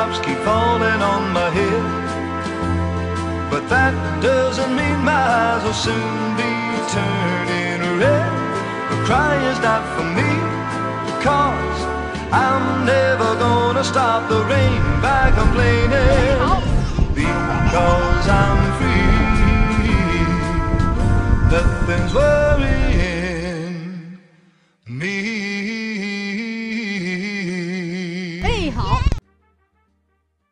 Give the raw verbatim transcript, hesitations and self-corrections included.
raindrops keep falling on my head, but that doesn't mean my eyes will soon be turning red. The cry is not for me, because I'm never gonna stop the rain by complaining, because I'm free. Nothing's worrying